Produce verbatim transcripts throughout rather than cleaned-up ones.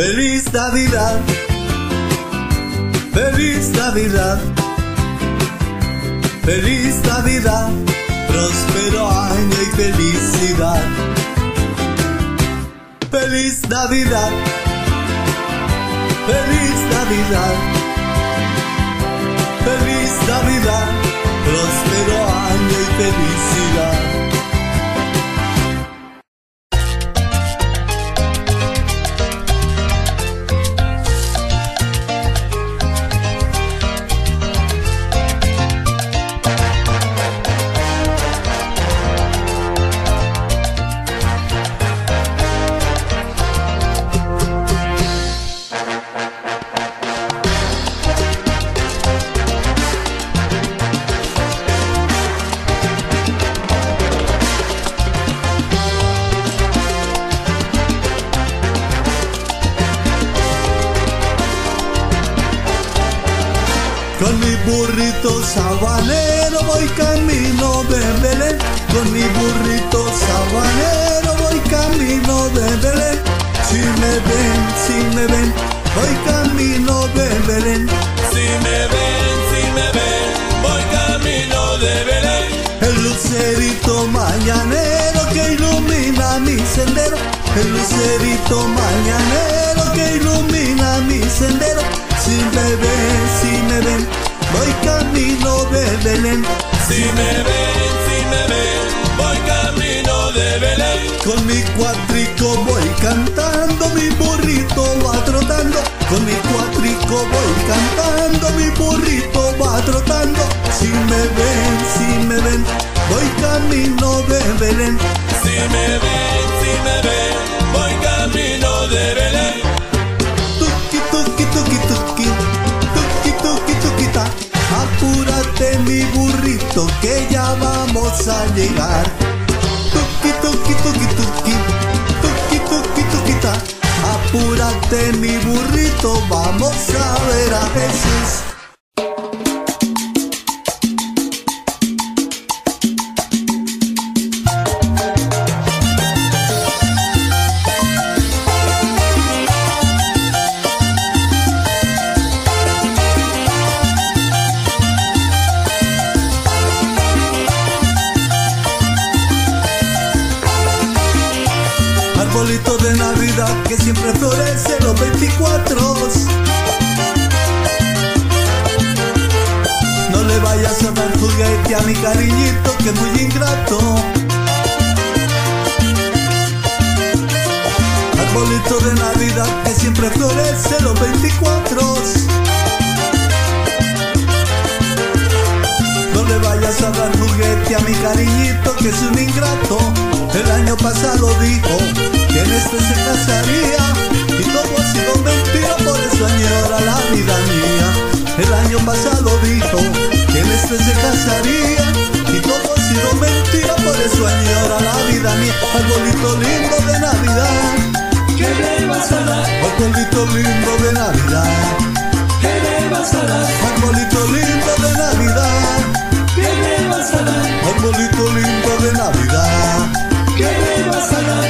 Feliz Navidad, feliz Navidad, feliz Navidad, próspero año y felicidad. Feliz Navidad, feliz Navidad, feliz Navidad, próspero año y felicidad. Con mi burrito sabanero voy camino de Belén. Con mi burrito sabanero voy camino de Belén. Si me ven, si me ven, voy camino de Belén. Si me ven, si me ven, voy camino de Belén. El lucerito mañanero que ilumina mi sendero. El lucerito mañanero que ilumina mi sendero. Si me ven, si me ven, voy camino de Belén. Si me ven, si me ven, voy camino de Belén. Con mi cuatrico voy cantando, mi burrito va trotando. Con mi cuatrico voy cantando, mi burrito va trotando. Si me ven, si me ven, voy camino de Belén. Si me ven, si me ven, voy camino de Belén. Tuki, tuki, tuki, tuki, tuki, tuki, tuquita. Apúrate mi burrito que ya vamos a llegar. Tuki, tuki, tuki, tuki, tuki, tuki, tuquita. Apúrate mi burrito, vamos a ver a Jesús. Arbolito de Navidad que siempre florece los veinticuatro. No le vayas a dar juguete a mi cariñito que es muy ingrato. Arbolito de Navidad que siempre florece los veinticuatro. No le vayas a dar juguete a mi cariñito que es un ingrato. El año pasado dijo que en este se casaría y todo ha sido mentira, por eso añora la vida mía. El año pasado dijo que en este se casaría y todo ha sido mentira, por eso añora la vida mía. Arbolito lindo de Navidad, ¿qué me vas a dar? arbolito lindo de Navidad, ¿Qué me vas a dar? arbolito lindo de Navidad, ¿Qué me vas a dar? arbolito lindo de Navidad. ¿Qué me vas a dar?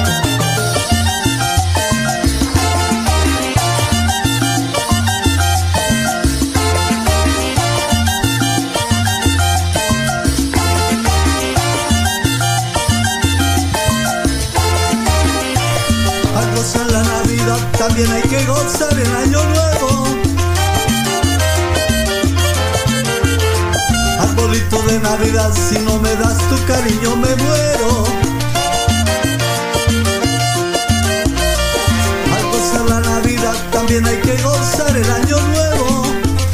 Al gozar la Navidad también hay que gozar el Año Nuevo. Arbolito de Navidad, si no me das tu cariño me muero. Al gozar la Navidad también hay que gozar el Año Nuevo.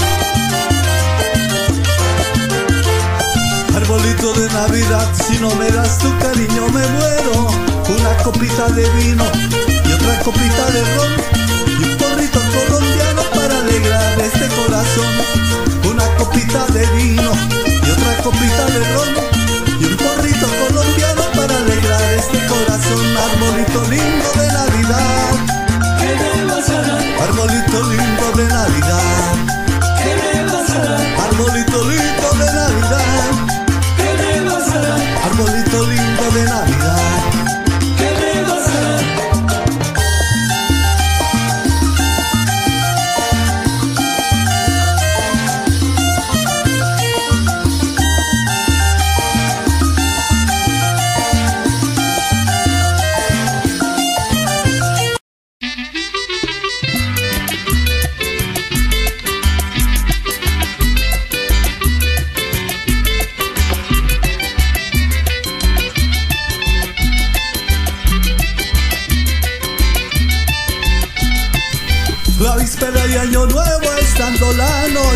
Arbolito de Navidad, si no me das tu cariño me muero. Una copita de vino y otra copita de ron y un porrito colombiano para alegrar este corazón. Una copita de vino y otra copita de ron y un porrito colombiano para alegrar este corazón. Arbolito lindo de Navidad, ¿Qué me vas a dar? arbolito lindo de Navidad, ¿Qué me vas a dar? arbolito lindo de Navidad, ¿Qué me vas a dar? arbolito lindo de Navidad. ¿Qué me vas a dar?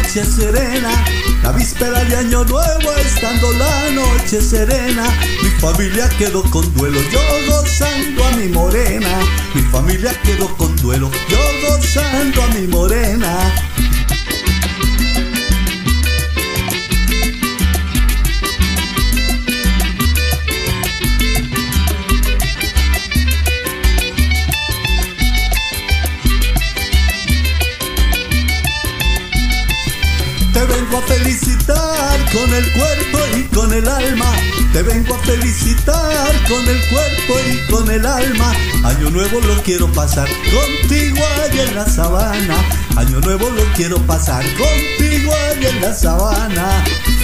noche serena, la víspera de año nuevo, estando la noche serena, mi familia quedó con duelo, yo gozando a mi morena. Mi familia quedó con duelo, yo gozando a mi morena. Te vengo a felicitar con el cuerpo y con el alma. Te vengo a felicitar con el cuerpo y con el alma. Año nuevo lo quiero pasar contigo allá en la sabana. Año nuevo lo quiero pasar contigo allá en la sabana.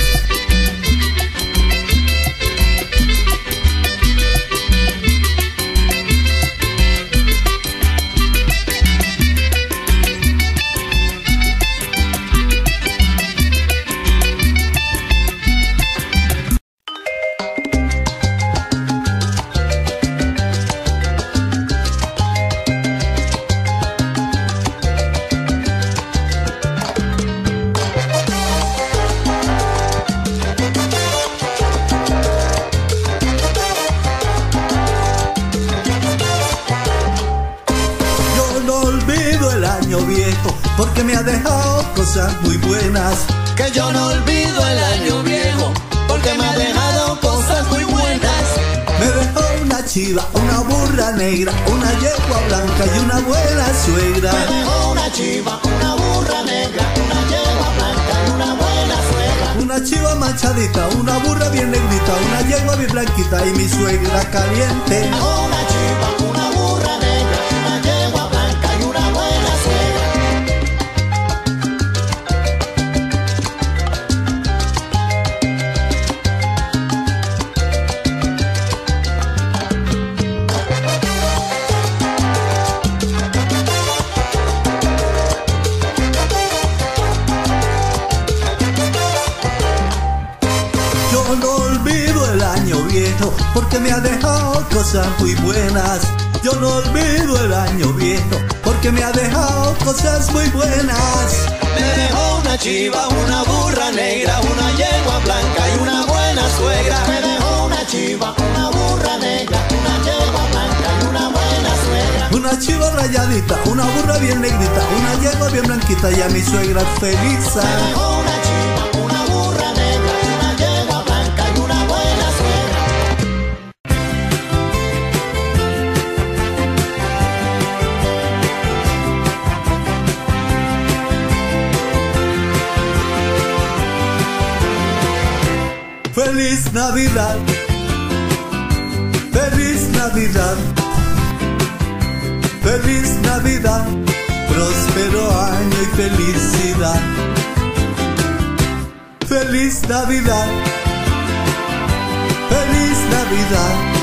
Viejo, porque me ha dejado cosas muy buenas. Que yo no olvido el año viejo, porque me ha dejado cosas muy buenas. Me dejó una chiva, una burra negra, una yegua blanca y una buena suegra. Me dejó una chiva, una burra negra, una yegua blanca y una buena suegra. Una chiva manchadita, una burra bien negrita, una yegua bien blanquita y mi suegra caliente. Me dejó una chiva, una burra negra, una yegua blanca y una buena suegra. Yo no olvido el año viejo, porque me ha dejado cosas muy buenas. Yo no olvido el año viejo, porque me ha dejado cosas muy buenas. Me dejó una chiva, una burra negra, una yegua blanca y una buena suegra. Me dejó una chiva, una burra negra, una yegua blanca y una buena suegra. Una chiva rayadita, una burra bien negrita, una yegua bien blanquita y a mi suegra feliz. Me dejó una chiva, una burra negra, una yegua blanca y una buena suegra. Feliz Navidad, feliz Navidad, feliz Navidad, próspero año y felicidad. Feliz Navidad, feliz Navidad.